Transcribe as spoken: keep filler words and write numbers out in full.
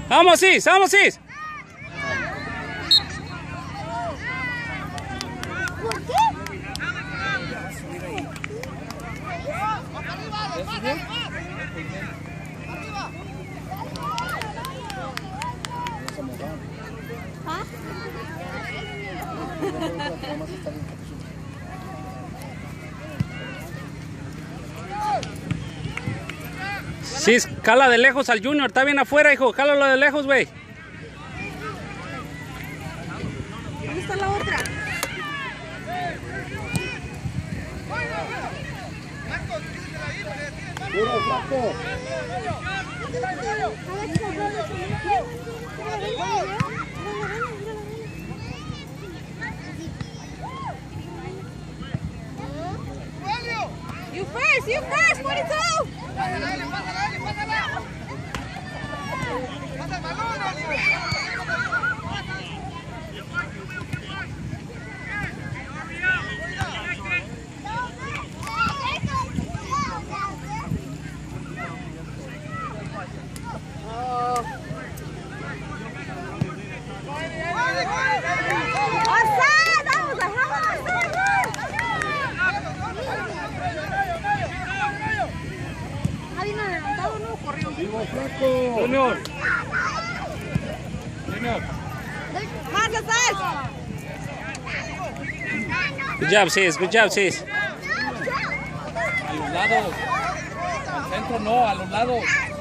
Vamos, Cis, vamos, Cis. ¿Por qué? ¿Ah? Cis, cala de lejos al Junior, está bien afuera, hijo, jálalo de lejos, güey. ¿Dónde está la otra? ¡Puro flaco! You first, you first, forty-two. ¡Vivo flaco! Junior. Junior. Más atrás. Good job, Cis, good job, Cis. A los lados. Al centro no, a los lados.